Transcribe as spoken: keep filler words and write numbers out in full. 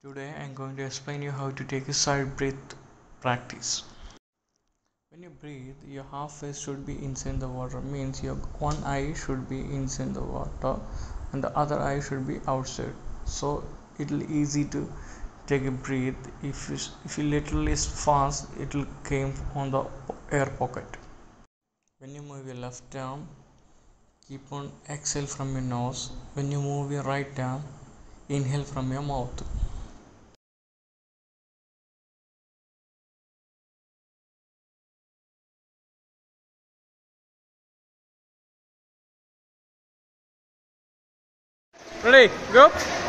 Today I'm going to explain you how to take a side breath practice. When you breathe, your half face should be inside the water, means your one eye should be inside the water and the other eye should be outside. So it'll easy to take a breath. If you, if you little is fast, it'll came on the air pocket. When you move your left arm, keep on exhale from your nose. When you move your right arm, inhale from your mouth. Ready, go.